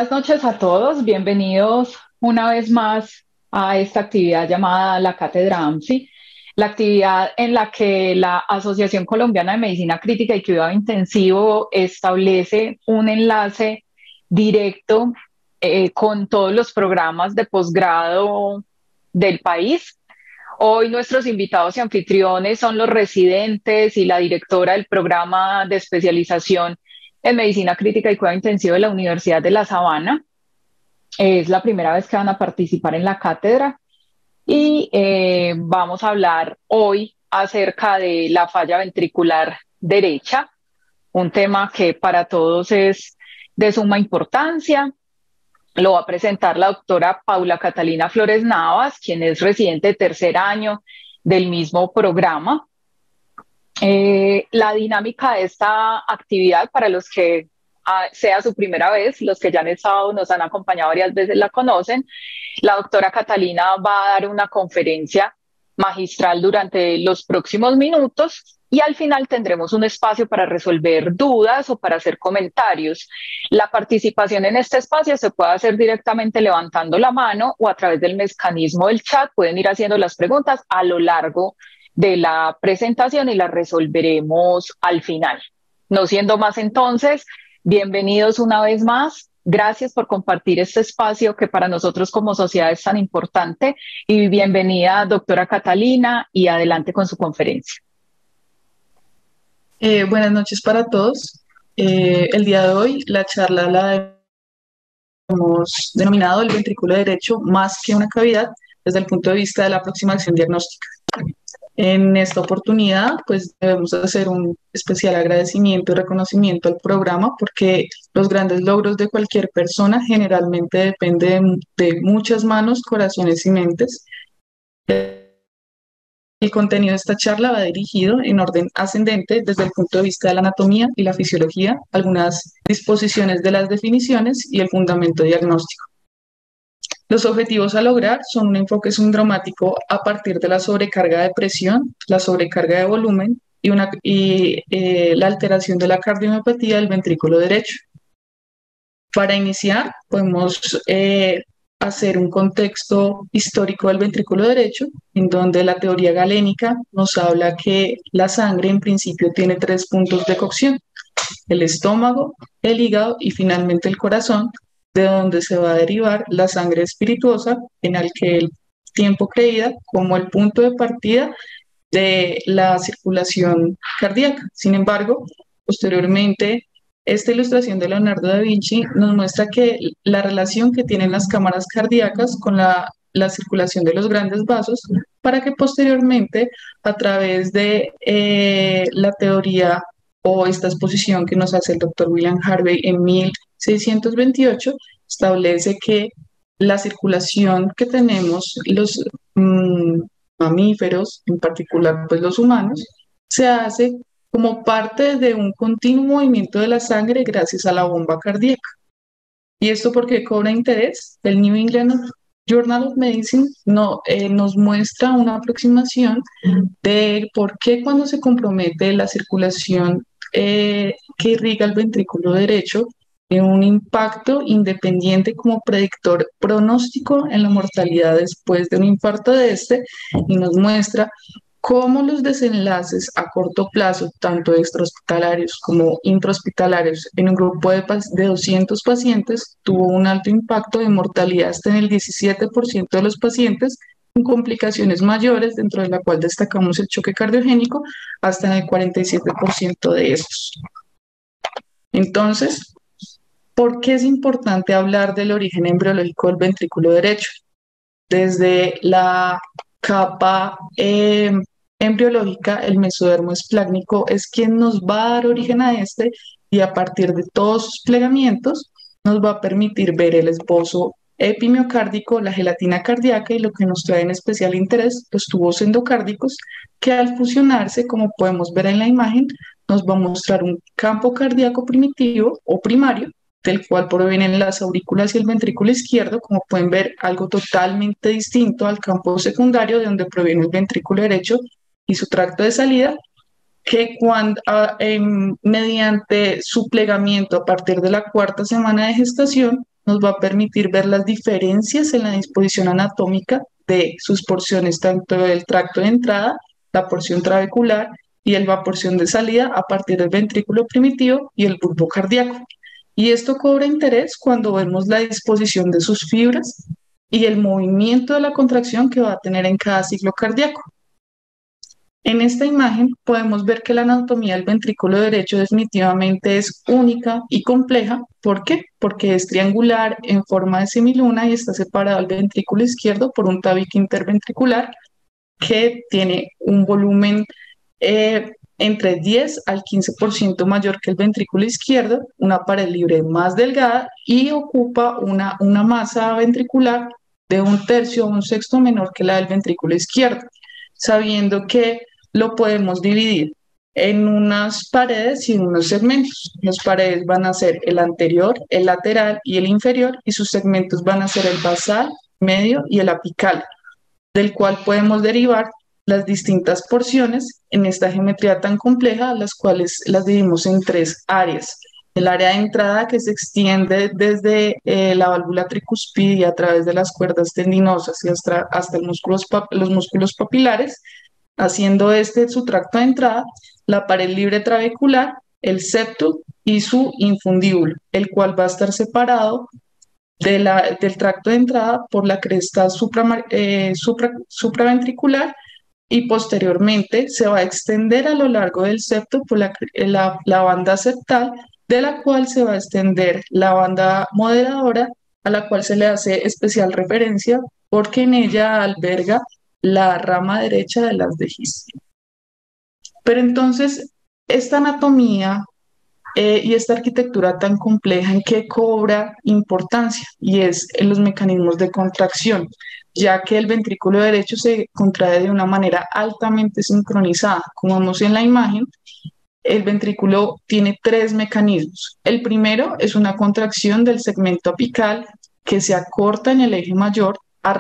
Buenas noches a todos, bienvenidos una vez más a esta actividad llamada la Cátedra AMSI, la actividad en la que la Asociación Colombiana de Medicina Crítica y Cuidado Intensivo establece un enlace directo con todos los programas de posgrado del país. Hoy nuestros invitados y anfitriones son los residentes y la directora del programa de especialización en Medicina Crítica y Cuidado Intensivo de la Universidad de La Sabana. Es la primera vez que van a participar en la cátedra y vamos a hablar hoy acerca de la falla ventricular derecha, un tema que para todos es de suma importancia. Lo va a presentar la doctora Paula Catalina Flores Navas, quien es residente de tercer año del mismo programa. La dinámica de esta actividad, para los que sea su primera vez, los que ya han estado, nos han acompañado varias veces, la conocen. La doctora Catalina va a dar una conferencia magistral durante los próximos minutos y al final tendremos un espacio para resolver dudas o para hacer comentarios. La participación en este espacio se puede hacer directamente levantando la mano o a través del mecanismo del chat. Pueden ir haciendo las preguntas a lo largo de la presentación y las resolveremos al final. No siendo más entonces, bienvenidos una vez más. Gracias por compartir este espacio que para nosotros como sociedad es tan importante y bienvenida, doctora Catalina, y adelante con su conferencia. Buenas noches para todos. El día de hoy la charla la hemos denominado el ventrículo derecho más que una cavidad desde el punto de vista de la aproximación diagnóstica. En esta oportunidad, pues debemos hacer un especial agradecimiento y reconocimiento al programa porque los grandes logros de cualquier persona generalmente dependen de muchas manos, corazones y mentes. El contenido de esta charla va dirigido en orden ascendente desde el punto de vista de la anatomía y la fisiología, algunas disposiciones de las definiciones y el fundamento diagnóstico. Los objetivos a lograr son un enfoque sindromático a partir de la sobrecarga de presión, la sobrecarga de volumen y la alteración de la cardiomiopatía del ventrículo derecho. Para iniciar, podemos hacer un contexto histórico del ventrículo derecho, en donde la teoría galénica nos habla que la sangre en principio tiene 3 puntos de cocción: el estómago, el hígado y finalmente el corazón, de donde se va a derivar la sangre espirituosa, en el que el tiempo creída como el punto de partida de la circulación cardíaca. Sin embargo, posteriormente, esta ilustración de Leonardo da Vinci nos muestra que la relación que tienen las cámaras cardíacas con la circulación de los grandes vasos, para que posteriormente, a través de la teoría o esta exposición que nos hace el doctor William Harvey en 1628, establece que la circulación que tenemos los mamíferos, en particular pues los humanos, se hace como parte de un continuo movimiento de la sangre gracias a la bomba cardíaca. ¿Y esto por qué cobra interés? El New England Journal of Medicine nos muestra una aproximación de por qué cuando se compromete la circulación que irriga el ventrículo derecho, tiene un impacto independiente como predictor pronóstico en la mortalidad después de un infarto de este, y nos muestra cómo los desenlaces a corto plazo, tanto extrahospitalarios como intrahospitalarios, en un grupo de 200 pacientes, tuvo un alto impacto de mortalidad hasta en el 17% de los pacientes, con complicaciones mayores, dentro de la cual destacamos el choque cardiogénico, hasta en el 47% de esos. Entonces, ¿por qué es importante hablar del origen embriológico del ventrículo derecho? Desde la capa embriológica, el mesodermo esplácnico es quien nos va a dar origen a este, y a partir de todos sus plegamientos nos va a permitir ver el esbozo epimiocárdico, la gelatina cardíaca y lo que nos trae en especial interés, los tubos endocárdicos, que al fusionarse, como podemos ver en la imagen, nos va a mostrar un campo cardíaco primitivo o primario, del cual provienen las aurículas y el ventrículo izquierdo, como pueden ver, algo totalmente distinto al campo secundario, de donde proviene el ventrículo derecho y su tracto de salida, que mediante su plegamiento a partir de la 4ª semana de gestación, nos va a permitir ver las diferencias en la disposición anatómica de sus porciones, tanto del tracto de entrada, la porción trabecular y la porción de salida a partir del ventrículo primitivo y el bulbo cardíaco. Y esto cobra interés cuando vemos la disposición de sus fibras y el movimiento de la contracción que va a tener en cada ciclo cardíaco. En esta imagen podemos ver que la anatomía del ventrículo derecho definitivamente es única y compleja. ¿Por qué? Porque es triangular en forma de semiluna y está separado el ventrículo izquierdo por un tabique interventricular que tiene un volumen entre 10 al 15% mayor que el ventrículo izquierdo, una pared libre más delgada y ocupa una masa ventricular de un tercio o un sexto menor que la del ventrículo izquierdo, sabiendo que lo podemos dividir en unas paredes y en unos segmentos. Las paredes van a ser el anterior, el lateral y el inferior, y sus segmentos van a ser el basal, medio y el apical, del cual podemos derivar las distintas porciones en esta geometría tan compleja, las cuales las dividimos en tres áreas. El área de entrada, que se extiende desde la válvula tricuspidia a través de las cuerdas tendinosas y hasta los músculos papilares, haciendo este su tracto de entrada, la pared libre trabecular, el septum y su infundíbulo, el cual va a estar separado del tracto de entrada por la cresta supraventricular, y posteriormente se va a extender a lo largo del septo por la banda septal, de la cual se va a extender la banda moderadora, a la cual se le hace especial referencia porque en ella alberga la rama derecha de las de His. Pero entonces, esta anatomía y esta arquitectura tan compleja, ¿en qué cobra importancia? Y es en los mecanismos de contracción, ya que el ventrículo derecho se contrae de una manera altamente sincronizada. Como vemos en la imagen, el ventrículo tiene tres mecanismos. El primero es una contracción del segmento apical que se acorta en el eje mayor,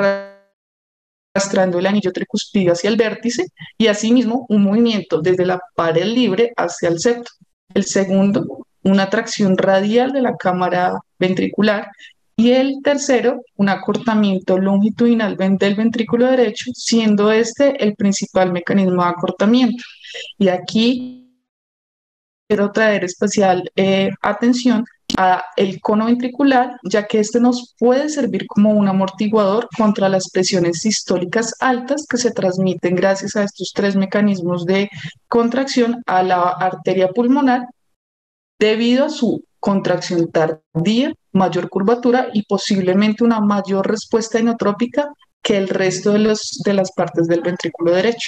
arrastrando el anillo tricuspidio hacia el vértice, y asimismo un movimiento desde la pared libre hacia el septo. El segundo, una tracción radial de la cámara ventricular, y el tercero, un acortamiento longitudinal del ventrículo derecho, siendo este el principal mecanismo de acortamiento. Y aquí quiero traer especial atención a el cono ventricular, ya que este nos puede servir como un amortiguador contra las presiones sistólicas altas que se transmiten gracias a estos tres mecanismos de contracción a la arteria pulmonar, debido a su contracción tardía, mayor curvatura y posiblemente una mayor respuesta inotrópica que el resto de las partes del ventrículo derecho.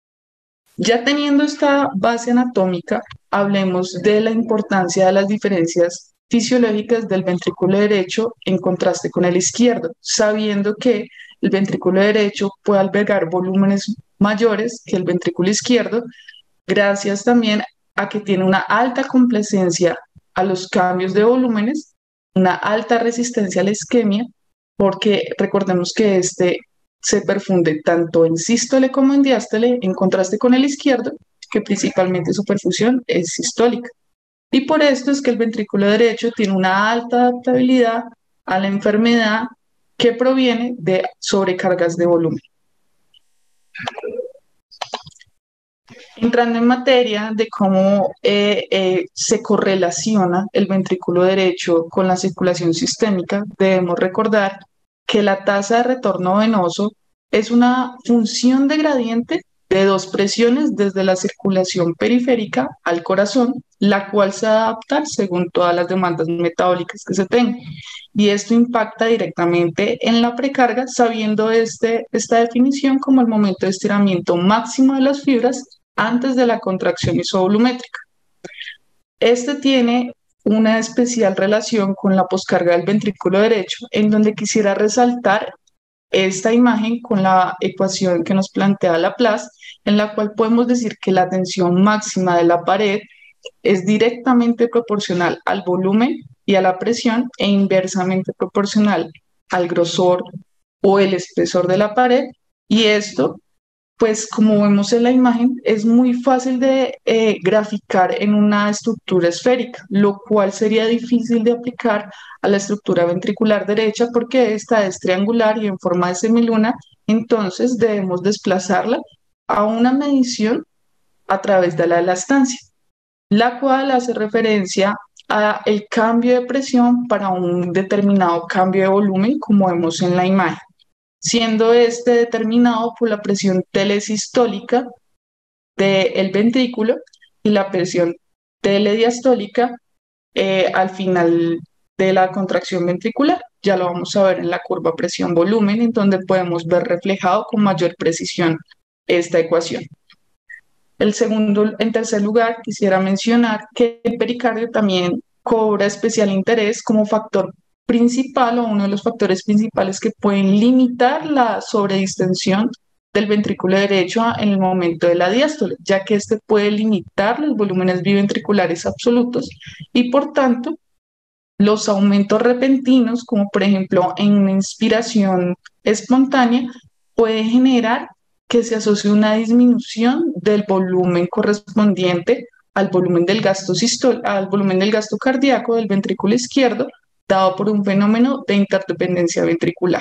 Ya teniendo esta base anatómica, hablemos de la importancia de las diferencias fisiológicas del ventrículo derecho en contraste con el izquierdo, sabiendo que el ventrículo derecho puede albergar volúmenes mayores que el ventrículo izquierdo, gracias también a que tiene una alta complacencia a los cambios de volúmenes, una alta resistencia a la isquemia, porque recordemos que este se perfunde tanto en sístole como en diástole, en contraste con el izquierdo, que principalmente su perfusión es sistólica. Y por esto es que el ventrículo derecho tiene una alta adaptabilidad a la enfermedad que proviene de sobrecargas de volumen. Entrando en materia de cómo se correlaciona el ventrículo derecho con la circulación sistémica, debemos recordar que la tasa de retorno venoso es una función de gradiente de dos presiones desde la circulación periférica al corazón, la cual se va a adaptar según todas las demandas metabólicas que se tengan. Y esto impacta directamente en la precarga, sabiendo esta definición como el momento de estiramiento máximo de las fibras antes de la contracción isovolumétrica. Este tiene una especial relación con la poscarga del ventrículo derecho, en donde quisiera resaltar esta imagen con la ecuación que nos plantea Laplace, en la cual podemos decir que la tensión máxima de la pared es directamente proporcional al volumen y a la presión e inversamente proporcional al grosor o el espesor de la pared, y esto Pues como vemos en la imagen, es muy fácil de graficar en una estructura esférica, lo cual sería difícil de aplicar a la estructura ventricular derecha porque esta es triangular y en forma de semiluna, entonces debemos desplazarla a una medición a través de la elastancia, la cual hace referencia a el cambio de presión para un determinado cambio de volumen, como vemos en la imagen, siendo este determinado por la presión telesistólica del ventrículo y la presión telediastólica al final de la contracción ventricular. Ya lo vamos a ver en la curva presión-volumen, en donde podemos ver reflejado con mayor precisión esta ecuación. En tercer lugar, quisiera mencionar que el pericardio también cobra especial interés como factor principal o uno de los factores principales que pueden limitar la sobredistensión del ventrículo derecho en el momento de la diástole, ya que este puede limitar los volúmenes biventriculares absolutos y por tanto los aumentos repentinos, como por ejemplo en una inspiración espontánea, puede generar que se asocie una disminución del volumen correspondiente al volumen del al volumen del gasto cardíaco del ventrículo izquierdo, dado por un fenómeno de interdependencia ventricular.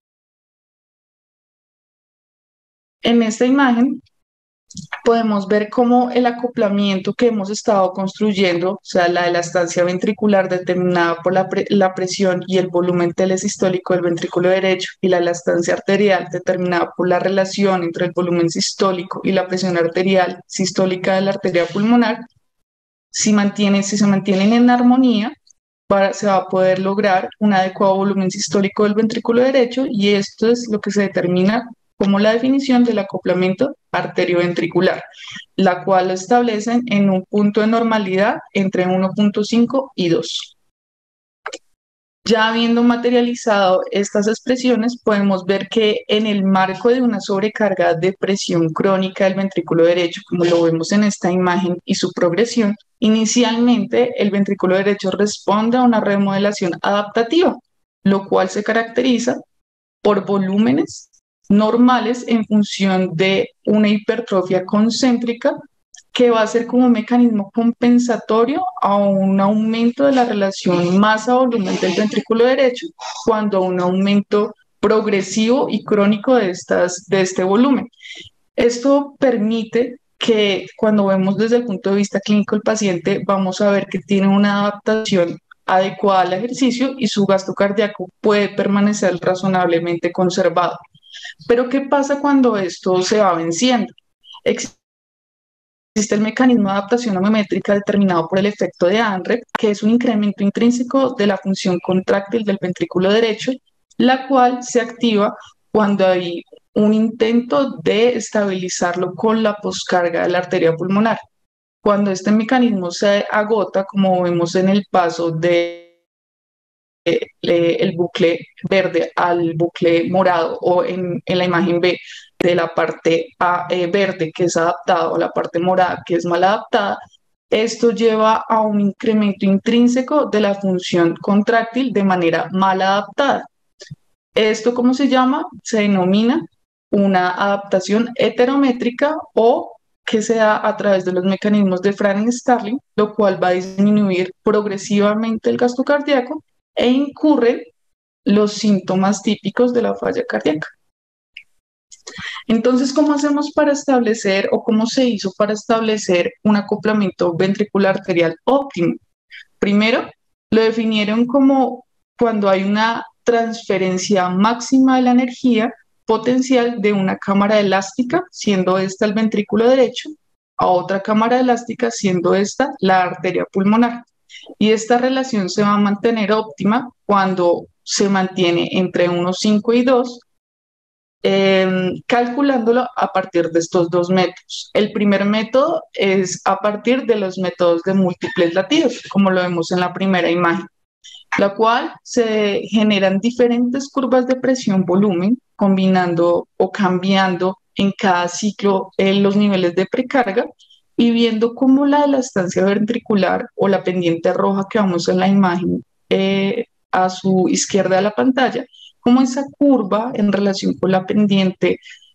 En esta imagen podemos ver cómo el acoplamiento que hemos estado construyendo, o sea, la elastancia ventricular determinada por la presión y el volumen telesistólico del ventrículo derecho y la elastancia arterial determinada por la relación entre el volumen sistólico y la presión arterial sistólica de la arteria pulmonar, si se mantienen en armonía, se va a poder lograr un adecuado volumen sistólico del ventrículo derecho y esto es lo que se determina como la definición del acoplamiento arterioventricular, la cual lo establecen en un punto de normalidad entre 1.5 y 2. Ya habiendo materializado estas expresiones, podemos ver que en el marco de una sobrecarga de presión crónica del ventrículo derecho, como lo vemos en esta imagen y su progresión, inicialmente el ventrículo derecho responde a una remodelación adaptativa, lo cual se caracteriza por volúmenes normales en función de una hipertrofia concéntrica que va a ser como un mecanismo compensatorio a un aumento de la relación masa-volumen del ventrículo derecho, cuando un aumento progresivo y crónico de este volumen. Esto permite que cuando vemos desde el punto de vista clínico el paciente, vamos a ver que tiene una adaptación adecuada al ejercicio y su gasto cardíaco puede permanecer razonablemente conservado. Pero ¿qué pasa cuando esto se va venciendo? Existe el mecanismo de adaptación homeométrica determinado por el efecto de Anrep, que es un incremento intrínseco de la función contráctil del ventrículo derecho, la cual se activa cuando hay un intento de estabilizarlo con la poscarga de la arteria pulmonar. Cuando este mecanismo se agota, como vemos en el paso el bucle verde al bucle morado o en la imagen B de la parte verde que es adaptada o la parte morada que es mal adaptada, esto lleva a un incremento intrínseco de la función contráctil de manera mal adaptada. ¿Esto cómo se llama? Se denomina una adaptación heterométrica o que se da a través de los mecanismos de Frank-Starling, lo cual va a disminuir progresivamente el gasto cardíaco e incurren los síntomas típicos de la falla cardíaca. Entonces, ¿cómo hacemos para establecer o cómo se hizo para establecer un acoplamiento ventricular arterial óptimo? Primero, lo definieron como cuando hay una transferencia máxima de la energía potencial de una cámara elástica, siendo esta el ventrículo derecho, a otra cámara elástica, siendo esta la arteria pulmonar. Y esta relación se va a mantener óptima cuando se mantiene entre 1,5 y 2, calculándolo a partir de estos dos métodos. El primer método es a partir de los métodos de múltiples latidos, como lo vemos en la primera imagen, la cual se generan diferentes curvas de presión-volumen, combinando o cambiando en cada ciclo los niveles de precarga y viendo cómo la elastancia ventricular o la pendiente roja que vemos en la imagen a su izquierda de la pantalla, cómo esa curva en relación con la pendiente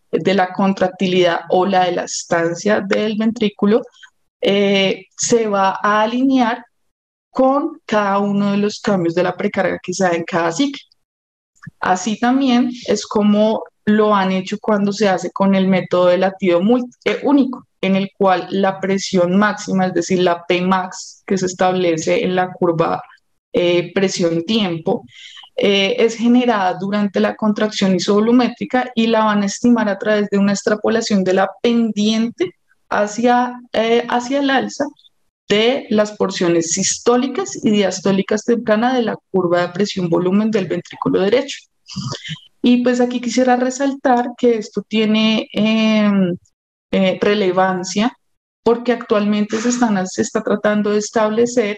de la contractilidad o la elastancia del ventrículo se va a alinear con cada uno de los cambios de la precarga que se da en cada ciclo. Así también es como lo han hecho cuando se hace con el método de latido único, en el cual la presión máxima, es decir, la Pmax que se establece en la curva presión-tiempo, es generada durante la contracción isovolumétrica y la van a estimar a través de una extrapolación de la pendiente hacia el alza de las porciones sistólicas y diastólicas tempranas de la curva de presión-volumen del ventrículo derecho. Y pues aquí quisiera resaltar que esto tiene relevancia porque actualmente se está tratando de establecer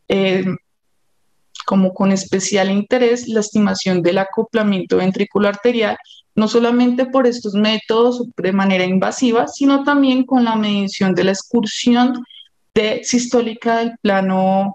como con especial interés la estimación del acoplamiento ventricular arterial, no solamente por estos métodos de manera invasiva, sino también con la medición de la excursión sistólica del plano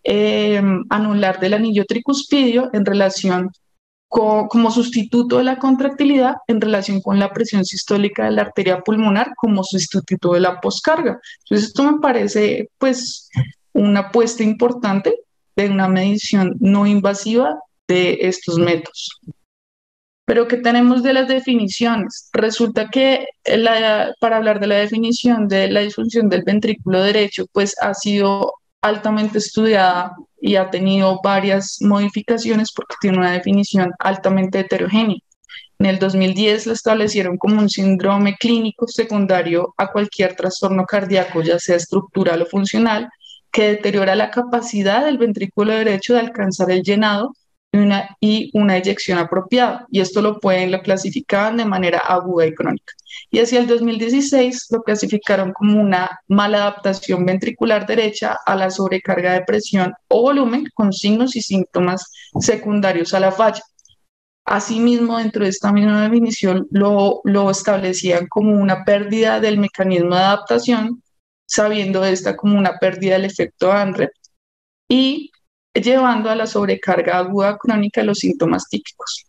anular del anillo tricuspidio en relación como sustituto de la contractilidad en relación con la presión sistólica de la arteria pulmonar como sustituto de la poscarga. Entonces esto me parece pues una apuesta importante de una medición no invasiva de estos métodos. Pero ¿qué tenemos de las definiciones? Resulta que para hablar de la definición de la disfunción del ventrículo derecho, pues ha sido altamente estudiada y ha tenido varias modificaciones porque tiene una definición altamente heterogénea. En el 2010 lo establecieron como un síndrome clínico secundario a cualquier trastorno cardíaco, ya sea estructural o funcional, que deteriora la capacidad del ventrículo derecho de alcanzar el llenado y una eyección apropiada. Y esto lo clasificaban de manera aguda y crónica. Y hacia el 2016 lo clasificaron como una mala adaptación ventricular derecha a la sobrecarga de presión o volumen con signos y síntomas secundarios a la falla. Asimismo, dentro de esta misma definición lo establecían como una pérdida del mecanismo de adaptación, sabiendo esta como una pérdida del efecto ANREP y llevando a la sobrecarga aguda crónica de los síntomas típicos.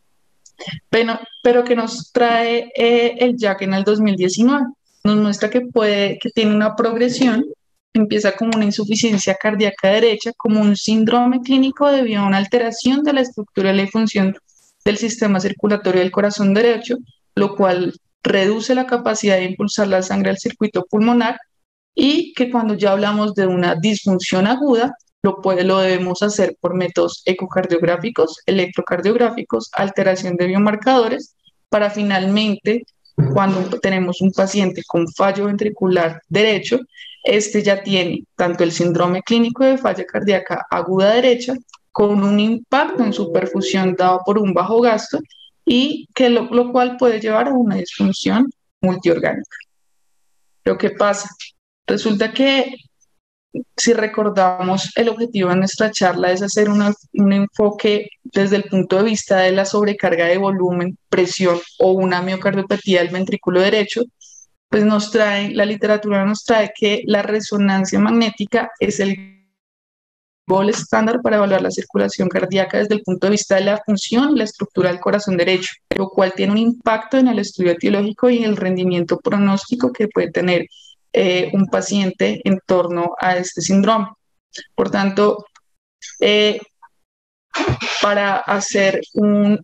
Pero que nos trae el JAK en el 2019, nos muestra que tiene una progresión, empieza como una insuficiencia cardíaca derecha, como un síndrome clínico debido a una alteración de la estructura y la función del sistema circulatorio del corazón derecho, lo cual reduce la capacidad de impulsar la sangre al circuito pulmonar y que cuando ya hablamos de una disfunción aguda, lo debemos hacer por métodos ecocardiográficos, electrocardiográficos, alteración de biomarcadores, para finalmente, cuando tenemos un paciente con fallo ventricular derecho, este ya tiene tanto el síndrome clínico de falla cardíaca aguda derecha, con un impacto en su perfusión dado por un bajo gasto, y que lo cual puede llevar a una disfunción multiorgánica. Lo que pasa, resulta que si recordamos, el objetivo de nuestra charla es hacer un enfoque desde el punto de vista de la sobrecarga de volumen, presión o una miocardiopatía del ventrículo derecho, pues la literatura nos trae que la resonancia magnética es el gold estándar para evaluar la circulación cardíaca desde el punto de vista de la función y la estructura del corazón derecho, lo cual tiene un impacto en el estudio etiológico y en el rendimiento pronóstico que puede tener un paciente en torno a este síndrome. Por tanto, para hacer un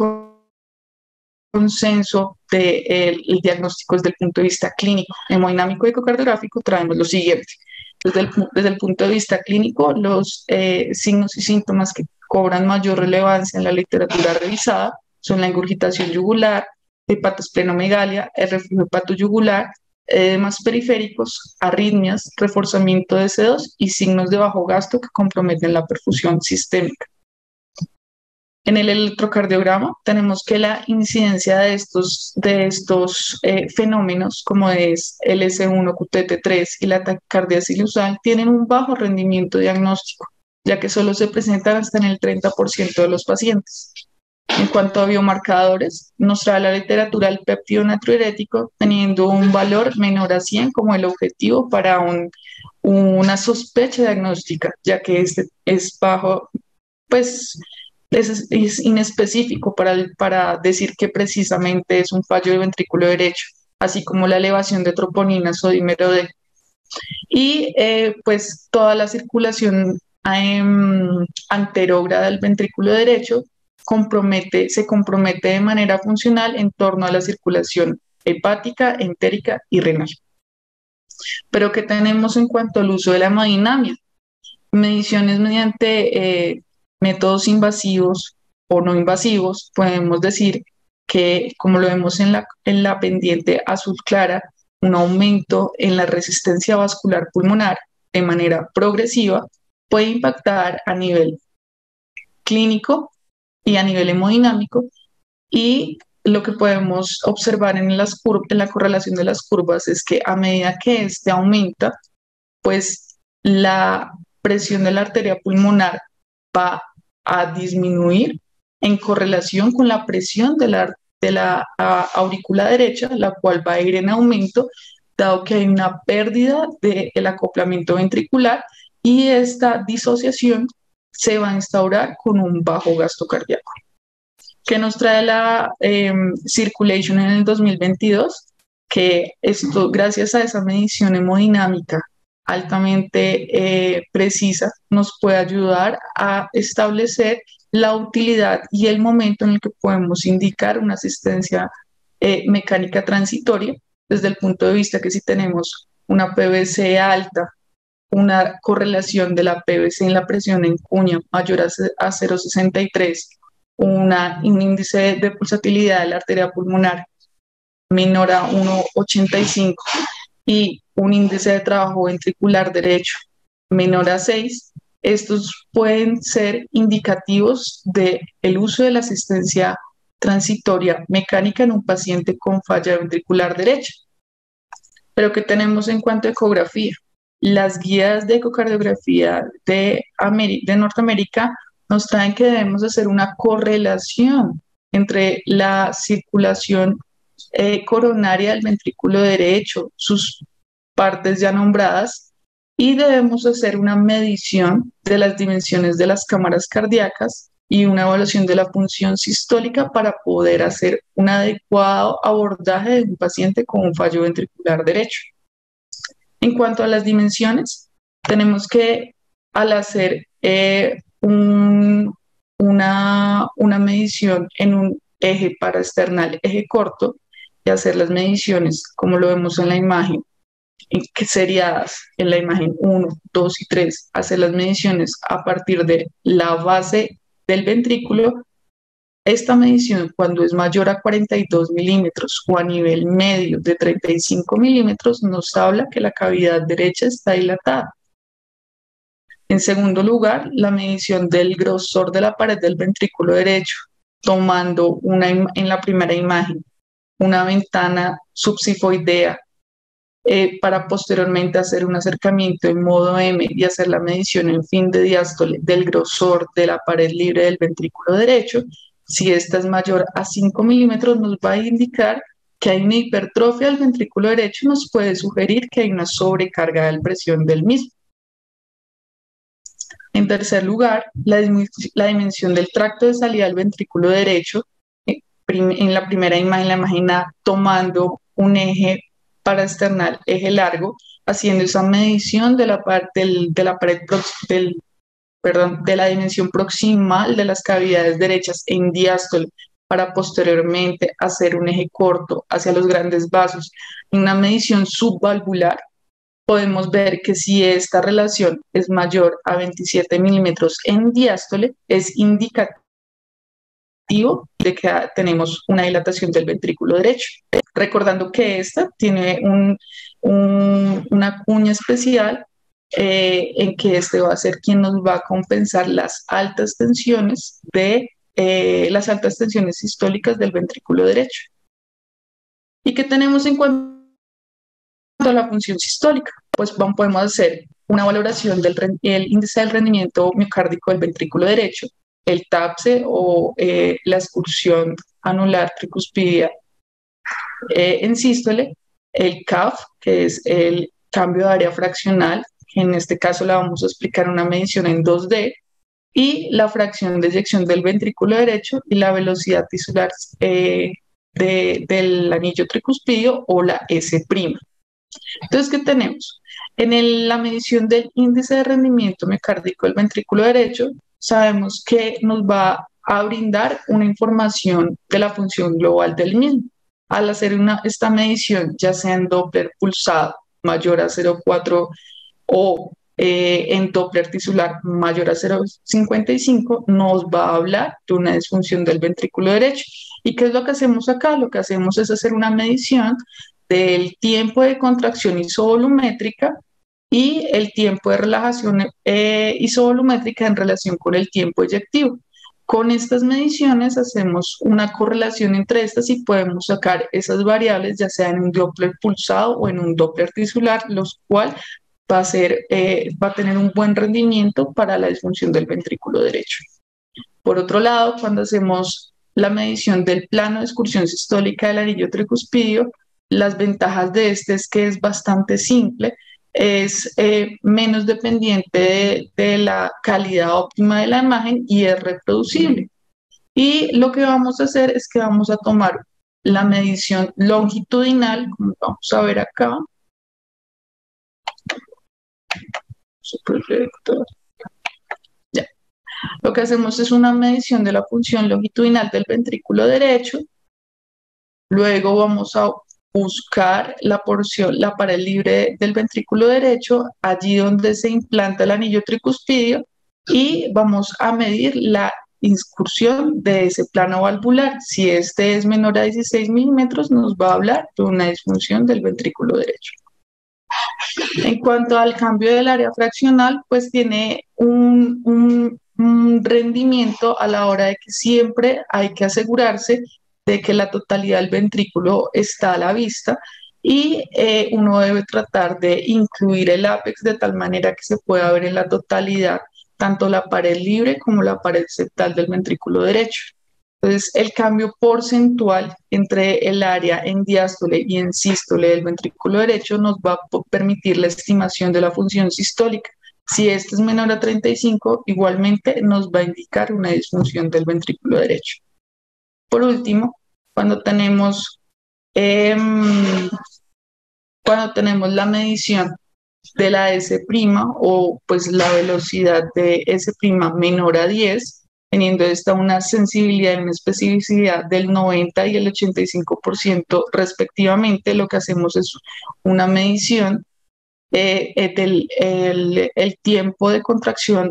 consenso del diagnóstico desde el punto de vista clínico, hemodinámico y ecocardiográfico, traemos lo siguiente. Desde el punto de vista clínico, los signos y síntomas que cobran mayor relevancia en la literatura revisada son la ingurgitación yugular, hepatosplenomegalia, el reflujo hepatoyugular, edemas periféricos, arritmias, reforzamiento de C2 y signos de bajo gasto que comprometen la perfusión sistémica. En el electrocardiograma tenemos que la incidencia de estos fenómenos, como es el S1-QTT3 y la taquicardia sinusal, tienen un bajo rendimiento diagnóstico, ya que solo se presentan hasta en el 30% de los pacientes. En cuanto a biomarcadores, nos trae la literatura el péptido natriurético teniendo un valor menor a 100 como el objetivo para una sospecha diagnóstica, ya que este es bajo, pues es inespecífico para decir que precisamente es un fallo del ventrículo derecho, así como la elevación de troponina o dímero D. Y pues toda la circulación anterógrada del ventrículo derecho se compromete de manera funcional en torno a la circulación hepática, entérica y renal. Pero ¿qué tenemos en cuanto al uso de la hemodinamia? Mediciones mediante métodos invasivos o no invasivos, podemos decir que, como lo vemos en la pendiente azul clara, un aumento en la resistencia vascular pulmonar de manera progresiva puede impactar a nivel clínico y a nivel hemodinámico, y lo que podemos observar en en la correlación de las curvas es que a medida que este aumenta, pues la presión de la arteria pulmonar va a disminuir en correlación con la presión de la aurícula derecha, la cual va a ir en aumento, dado que hay una pérdida del acoplamiento ventricular, y esta disociación se va a instaurar con un bajo gasto cardíaco. ¿Qué nos trae la Circulation en el 2022? Que esto, gracias a esa medición hemodinámica altamente precisa, nos puede ayudar a establecer la utilidad y el momento en el que podemos indicar una asistencia mecánica transitoria, desde el punto de vista que si tenemos una PVC alta, una correlación de la PVC en la presión en cuña mayor a 0,63, un índice de pulsatilidad de la arteria pulmonar menor a 1,85 y un índice de trabajo ventricular derecho menor a 6, estos pueden ser indicativos del uso de la asistencia transitoria mecánica en un paciente con falla ventricular derecha. Pero ¿qué tenemos en cuanto a ecografía? Las guías de ecocardiografía de Norteamérica nos traen que debemos hacer una correlación entre la circulación coronaria del ventrículo derecho, sus partes ya nombradas, y debemos hacer una medición de las dimensiones de las cámaras cardíacas y una evaluación de la función sistólica para poder hacer un adecuado abordaje de un paciente con un fallo ventricular derecho. En cuanto a las dimensiones, tenemos que, al hacer una medición en un eje paraesternal, eje corto, y hacer las mediciones, como lo vemos en la imagen, que seriadas en la imagen 1, 2 y 3, hacer las mediciones a partir de la base del ventrículo. Esta medición, cuando es mayor a 42 milímetros o a nivel medio de 35 milímetros, nos habla que la cavidad derecha está dilatada. En segundo lugar, la medición del grosor de la pared del ventrículo derecho, tomando en la primera imagen una ventana subsifoidea para posteriormente hacer un acercamiento en modo M y hacer la medición en fin de diástole del grosor de la pared libre del ventrículo derecho. Si esta es mayor a 5 milímetros, nos va a indicar que hay una hipertrofia del ventrículo derecho y nos puede sugerir que hay una sobrecarga de presión del mismo. En tercer lugar, la dimensión del tracto de salida del ventrículo derecho, en la primera imagen, la imagen A, tomando un eje paraesternal, eje largo, haciendo esa medición de la dimensión proximal de las cavidades derechas en diástole, para posteriormente hacer un eje corto hacia los grandes vasos. En una medición subvalvular, podemos ver que si esta relación es mayor a 27 milímetros en diástole, es indicativo de que tenemos una dilatación del ventrículo derecho. Recordando que esta tiene una cuña especial en que este va a ser quien nos va a compensar las altas tensiones sistólicas del ventrículo derecho. ¿Y qué tenemos en cuanto a la función sistólica? Pues podemos hacer una valoración del índice del rendimiento miocárdico del ventrículo derecho, el TAPSE o la excursión anular tricuspidia en sístole, el CAF, que es el cambio de área fraccional, que en este caso la vamos a explicar en una medición en 2D, y la fracción de eyección del ventrículo derecho y la velocidad tisular del anillo tricuspidio o la S'. Entonces, ¿qué tenemos? La medición del índice de rendimiento miocárdico del ventrículo derecho, sabemos que nos va a brindar una información de la función global del mismo. Al hacer esta medición, ya sea en Doppler pulsado mayor a 0,4 o en Doppler tisular mayor a 0,55, nos va a hablar de una disfunción del ventrículo derecho. ¿Y qué es lo que hacemos acá? Lo que hacemos es hacer una medición del tiempo de contracción isovolumétrica y el tiempo de relajación isovolumétrica en relación con el tiempo eyectivo. Con estas mediciones hacemos una correlación entre estas y podemos sacar esas variables, ya sea en un Doppler pulsado o en un Doppler tisular, los cuales va a tener un buen rendimiento para la disfunción del ventrículo derecho. Por otro lado, cuando hacemos la medición del plano de excursión sistólica del anillo tricuspidio, las ventajas de este es que es bastante simple, es menos dependiente de la calidad óptima de la imagen y es reproducible. Y lo que vamos a hacer es que vamos a tomar la medición longitudinal, como vamos a ver acá. Superlector. Ya. Lo que hacemos es una medición de la función longitudinal del ventrículo derecho. Luego vamos a buscar la pared libre del ventrículo derecho, allí donde se implanta el anillo tricuspidio, y vamos a medir la incursión de ese plano valvular. Si este es menor a 16 milímetros, nos va a hablar de una disfunción del ventrículo derecho. En cuanto al cambio del área fraccional, pues tiene un rendimiento a la hora de que siempre hay que asegurarse de que la totalidad del ventrículo está a la vista y uno debe tratar de incluir el ápex de tal manera que se pueda ver en la totalidad tanto la pared libre como la pared septal del ventrículo derecho. Entonces, el cambio porcentual entre el área en diástole y en sístole del ventrículo derecho nos va a permitir la estimación de la función sistólica. Si este es menor a 35, igualmente nos va a indicar una disfunción del ventrículo derecho. Por último, cuando tenemos la medición de la S' o pues la velocidad de S' menor a 10, teniendo esta una sensibilidad y una especificidad del 90 y el 85% respectivamente, lo que hacemos es una medición del el tiempo de contracción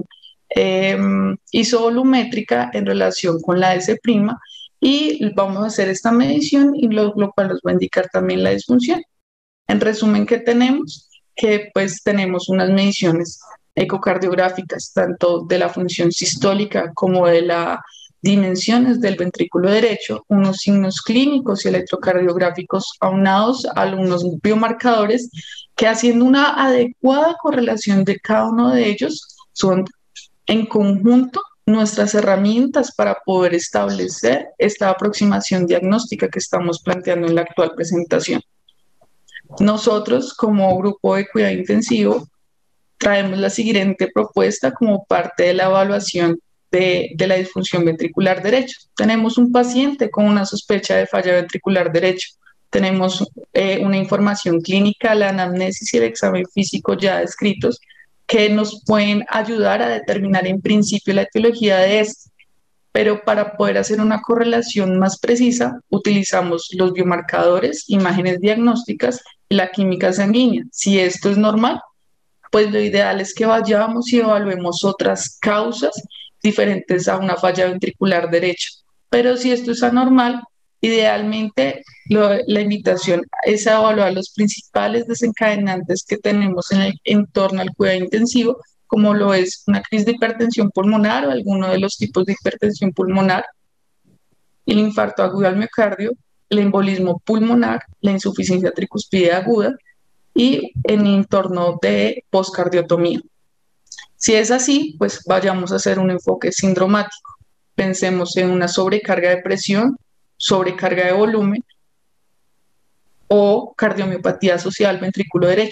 isovolumétrica en relación con la S' y vamos a hacer esta medición y lo cual nos va a indicar también la disfunción. En resumen, ¿qué tenemos? Que pues tenemos unas mediciones ecocardiográficas, tanto de la función sistólica como de las dimensiones del ventrículo derecho, unos signos clínicos y electrocardiográficos aunados a unos biomarcadores que, haciendo una adecuada correlación de cada uno de ellos, son en conjunto nuestras herramientas para poder establecer esta aproximación diagnóstica que estamos planteando en la actual presentación. Nosotros, como grupo de cuidado intensivo, traemos la siguiente propuesta como parte de la evaluación de la disfunción ventricular derecha. Tenemos un paciente con una sospecha de falla ventricular derecho. Tenemos una información clínica, la anamnesis y el examen físico ya descritos, que nos pueden ayudar a determinar en principio la etiología de este. Pero para poder hacer una correlación más precisa, utilizamos los biomarcadores, imágenes diagnósticas y la química sanguínea. Si esto es normal, pues lo ideal es que vayamos y evaluemos otras causas diferentes a una falla ventricular derecha. Pero si esto es anormal, idealmente la invitación es a evaluar los principales desencadenantes que tenemos en el entorno al cuidado intensivo, como lo es una crisis de hipertensión pulmonar o alguno de los tipos de hipertensión pulmonar, el infarto agudo al miocardio, el embolismo pulmonar, la insuficiencia tricuspidea aguda y en entorno de poscardiotomía. Si es así, pues vayamos a hacer un enfoque sindromático. Pensemos en una sobrecarga de presión, sobrecarga de volumen o cardiomiopatía asociada al ventrículo derecho.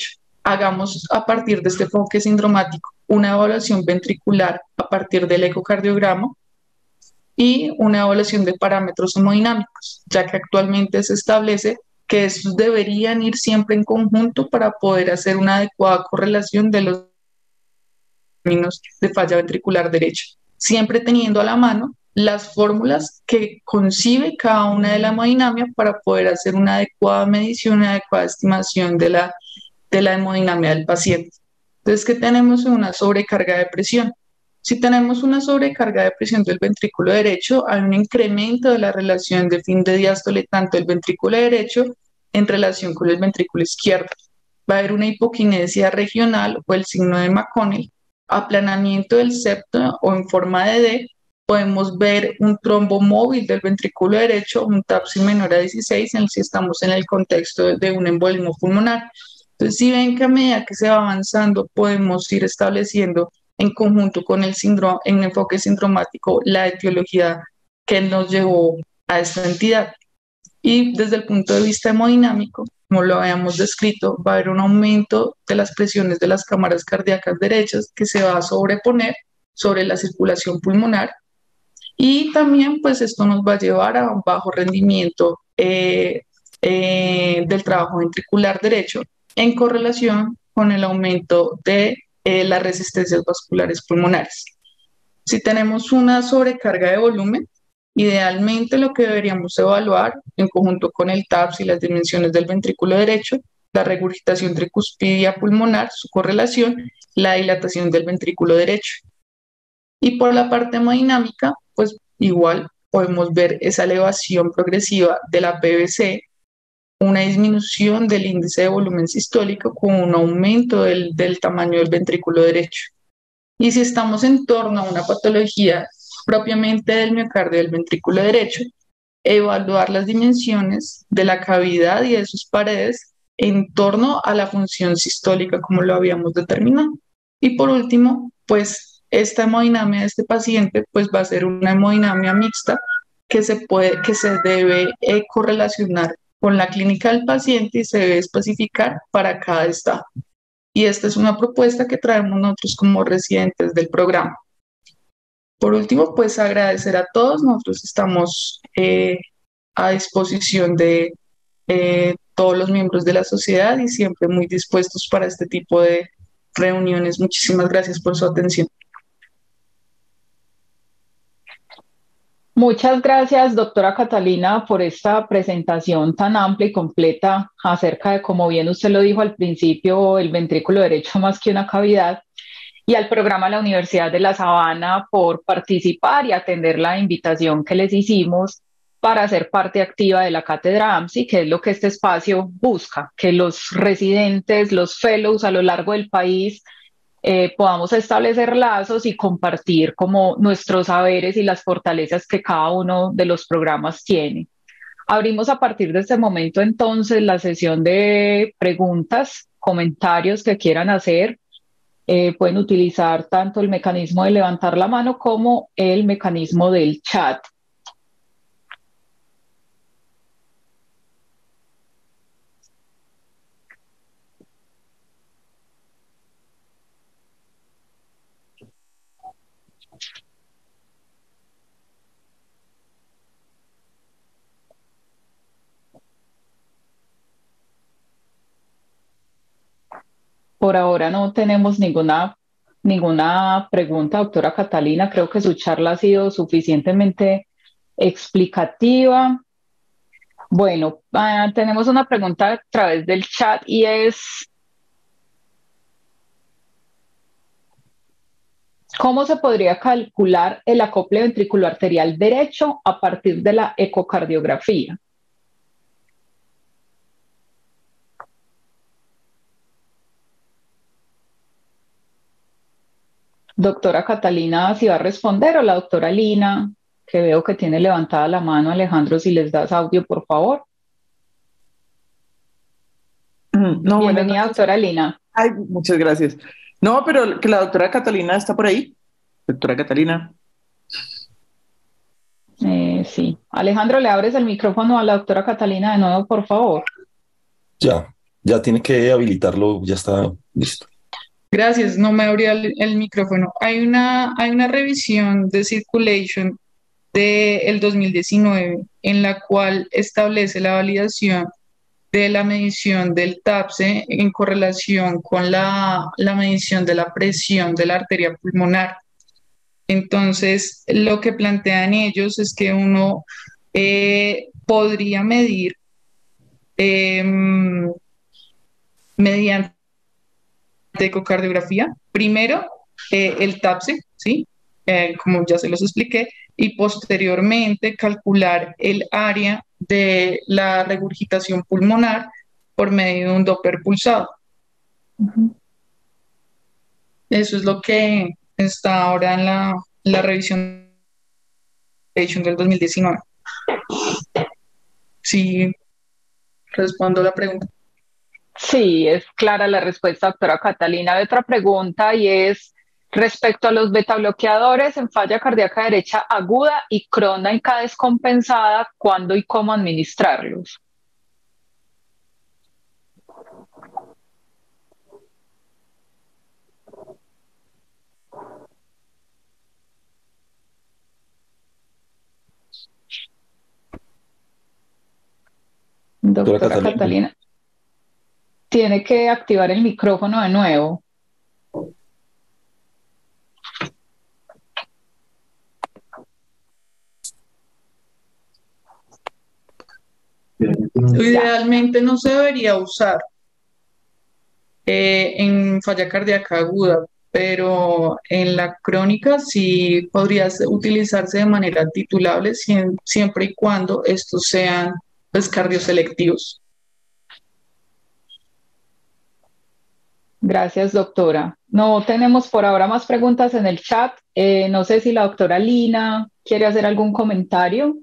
hagamos a partir de este enfoque sindromático una evaluación ventricular a partir del ecocardiograma y una evaluación de parámetros hemodinámicos, ya que actualmente se establece que estos deberían ir siempre en conjunto para poder hacer una adecuada correlación de los términos de falla ventricular derecha, siempre teniendo a la mano las fórmulas que concibe cada una de la hemodinamia para poder hacer una adecuada medición, una adecuada estimación de la hemodinamia del paciente. Entonces, ¿qué tenemos? Una sobrecarga de presión. Si tenemos una sobrecarga de presión del ventrículo derecho, hay un incremento de la relación de fin de diástole tanto del ventrículo derecho en relación con el ventrículo izquierdo. Va a haber una hipoquinesia regional o el signo de McConnell, aplanamiento del septo o en forma de D. Podemos ver un trombo móvil del ventrículo derecho, un TAPSI menor a 16, si estamos en el contexto de un embolismo pulmonar. Entonces, si ven que a medida que se va avanzando, podemos ir estableciendo en conjunto con el síndrome, en enfoque sindromático, la etiología que nos llevó a esta entidad. Y desde el punto de vista hemodinámico, como lo habíamos descrito, va a haber un aumento de las presiones de las cámaras cardíacas derechas que se va a sobreponer sobre la circulación pulmonar y también pues esto nos va a llevar a un bajo rendimiento del trabajo ventricular derecho en correlación con el aumento de las resistencias vasculares pulmonares. Si tenemos una sobrecarga de volumen, idealmente lo que deberíamos evaluar en conjunto con el TAPS y las dimensiones del ventrículo derecho, la regurgitación tricuspidia pulmonar, su correlación, la dilatación del ventrículo derecho. Y por la parte hemodinámica, pues igual podemos ver esa elevación progresiva de la PVC, una disminución del índice de volumen sistólico con un aumento del tamaño del ventrículo derecho. Y si estamos en torno a una patología propiamente del miocardio del ventrículo derecho, evaluar las dimensiones de la cavidad y de sus paredes en torno a la función sistólica como lo habíamos determinado. Y por último, pues esta hemodinamia de este paciente pues va a ser una hemodinamia mixta que se debe correlacionar con la clínica del paciente y se debe especificar para cada estado. Y esta es una propuesta que traemos nosotros como residentes del programa. Por último, pues agradecer a todos. Nosotros estamos a disposición de todos los miembros de la sociedad y siempre muy dispuestos para este tipo de reuniones. Muchísimas gracias por su atención. Muchas gracias, doctora Catalina, por esta presentación tan amplia y completa acerca de, como bien usted lo dijo al principio, el ventrículo derecho más que una cavidad, y al programa de la Universidad de La Sabana por participar y atender la invitación que les hicimos para ser parte activa de la cátedra AMSI, que es lo que este espacio busca, que los residentes, los fellows a lo largo del país podamos establecer lazos y compartir como nuestros saberes y las fortalezas que cada uno de los programas tiene. Abrimos a partir de este momento entonces la sesión de preguntas, comentarios que quieran hacer. Pueden utilizar tanto el mecanismo de levantar la mano como el mecanismo del chat. Por ahora no tenemos ninguna pregunta, doctora Catalina. Creo que su charla ha sido suficientemente explicativa. Bueno, tenemos una pregunta a través del chat y es, ¿cómo se podría calcular el acople ventricular arterial derecho a partir de la ecocardiografía? Doctora Catalina, si va a responder, o la doctora Lina, que veo que tiene levantada la mano. Alejandro, si les das audio, por favor. No, Bienvenida, doctora Lina. Ay, muchas gracias. No, pero que la doctora Catalina está por ahí. Doctora Catalina. Sí. Alejandro, le abres el micrófono a la doctora Catalina de nuevo, por favor. Ya, Ya tiene que habilitarlo, ya está listo. Gracias, no me abría el micrófono. Hay una revisión de Circulation del 2019 en la cual establece la validación de la medición del TAPSE en correlación con la medición de la presión de la arteria pulmonar. Entonces, lo que plantean ellos es que uno podría medir em, mediante ecocardiografía, primero el TAPSE, ¿sí? Como ya se los expliqué, y posteriormente calcular el área de la regurgitación pulmonar por medio de un Doppler pulsado. Ujú. Eso es lo que está ahora en la revisión del 2019. Sí, respondo la pregunta. Sí, es clara la respuesta, doctora Catalina. Hay otra pregunta y es respecto a los betabloqueadores en falla cardíaca derecha aguda y crónica descompensada, ¿cuándo y cómo administrarlos? Doctora Doctora Catalina. Catalina, tiene que activar el micrófono de nuevo. Ya. Idealmente no se debería usar en falla cardíaca aguda, pero en la crónica sí podría utilizarse de manera titulable siempre y cuando estos sean pues, cardioselectivos. Gracias, doctora. No tenemos por ahora más preguntas en el chat. No sé si la doctora Lina quiere hacer algún comentario.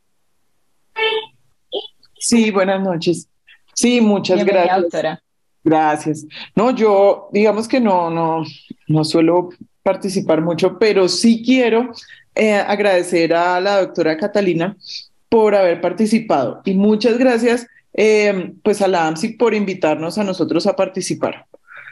Sí, buenas noches. Sí, muchas Bienvenida, gracias. doctora. Gracias. No, yo digamos que no suelo participar mucho, pero sí quiero agradecer a la doctora Catalina por haber participado y muchas gracias pues a la AMSI por invitarnos a nosotros a participar.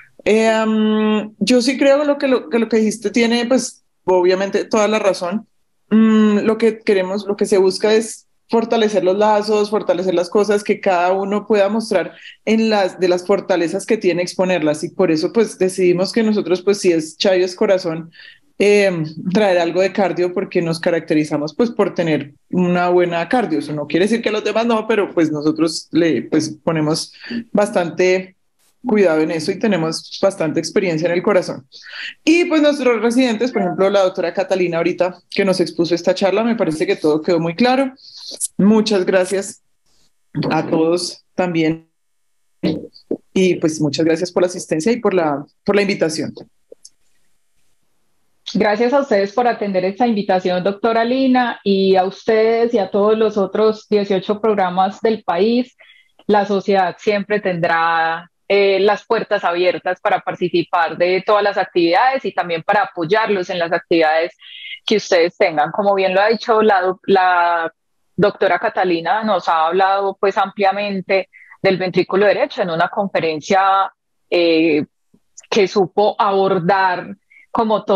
Yo sí creo que lo que dijiste tiene pues obviamente toda la razón. Lo que queremos, lo que se busca es fortalecer los lazos, fortalecer las cosas, que cada uno pueda mostrar en de las fortalezas que tiene, exponerlas. Y por eso pues decidimos que nosotros pues si es Chayo es corazón, traer algo de cardio porque nos caracterizamos pues por tener una buena cardio. Eso no quiere decir que los demás no, pero pues nosotros le pues ponemos bastante cuidado en eso y tenemos bastante experiencia en el corazón. Y pues nuestros residentes, por ejemplo, la doctora Catalina ahorita que nos expuso esta charla, me parece que todo quedó muy claro. Muchas gracias a todos también y pues muchas gracias por la asistencia y por la invitación. Gracias a ustedes por atender esta invitación, doctora Lina, y a ustedes y a todos los otros 18 programas del país. La sociedad siempre tendrá las puertas abiertas para participar de todas las actividades y también para apoyarlos en las actividades que ustedes tengan. Como bien lo ha dicho la doctora Catalina, nos ha hablado pues ampliamente del ventrículo derecho en una conferencia eh, que supo abordar como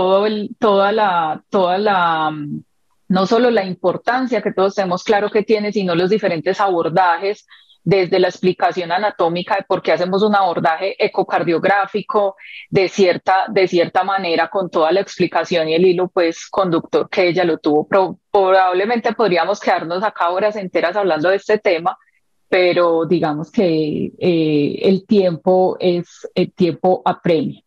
no solo la importancia que todos tenemos claro que tiene, sino los diferentes abordajes desde la explicación anatómica de por qué hacemos un abordaje ecocardiográfico de cierta manera, con toda la explicación y el hilo pues conductor que ella lo tuvo. Probablemente podríamos quedarnos acá horas enteras hablando de este tema, pero digamos que el tiempo apremia.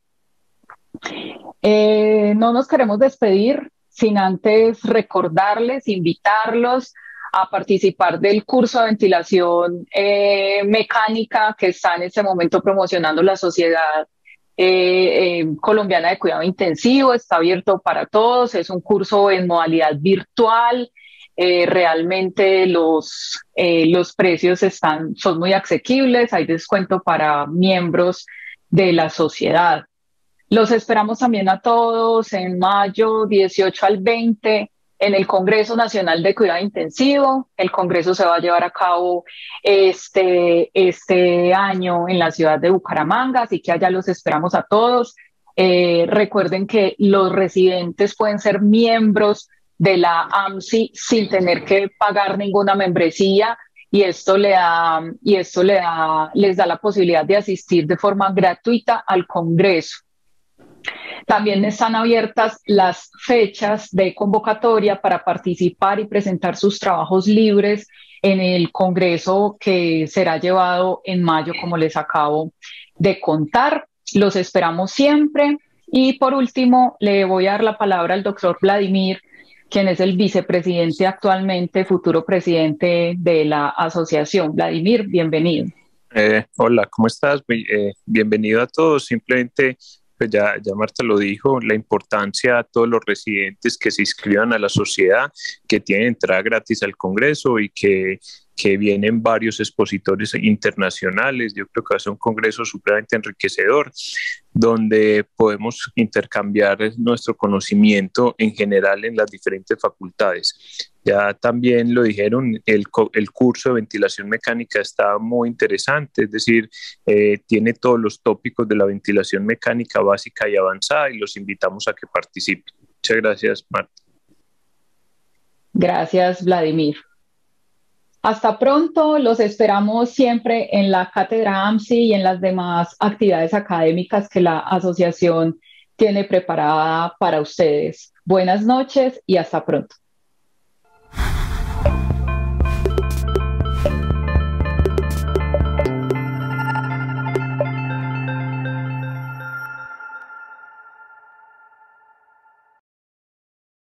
No nos queremos despedir sin antes recordarles, invitarlos a participar del curso de ventilación mecánica que está en este momento promocionando la Sociedad Colombiana de Cuidado Intensivo. Está abierto para todos, es un curso en modalidad virtual. Realmente los precios son muy asequibles, hay descuento para miembros de la sociedad. Los esperamos también a todos en mayo 18 al 20 en el Congreso Nacional de Cuidado Intensivo. El Congreso se va a llevar a cabo este año en la ciudad de Bucaramanga, así que allá los esperamos a todos. Recuerden que los residentes pueden ser miembros de la AMSI sin tener que pagar ninguna membresía y esto les da la posibilidad de asistir de forma gratuita al Congreso. También están abiertas las fechas de convocatoria para participar y presentar sus trabajos libres en el Congreso que será llevado en mayo, como les acabo de contar. Los esperamos siempre. Y por último, le voy a dar la palabra al doctor Vladimir, quien es el vicepresidente actualmente, futuro presidente de la asociación. Vladimir, bienvenido. Hola, ¿cómo estás? Bienvenido a todos. Simplemente, pues ya Marta lo dijo, la importancia a todos los residentes que se inscriban a la sociedad, que tienen entrada gratis al Congreso y que vienen varios expositores internacionales. Yo creo que va a ser un congreso supremamente enriquecedor, donde podemos intercambiar nuestro conocimiento en general en las diferentes facultades. Ya también lo dijeron, el curso de ventilación mecánica está muy interesante, es decir, tiene todos los tópicos de la ventilación mecánica básica y avanzada y los invitamos a que participen. Muchas gracias, Marta. Gracias, Vladimir. Hasta pronto, los esperamos siempre en la Cátedra AMSI y en las demás actividades académicas que la asociación tiene preparada para ustedes. Buenas noches y hasta pronto.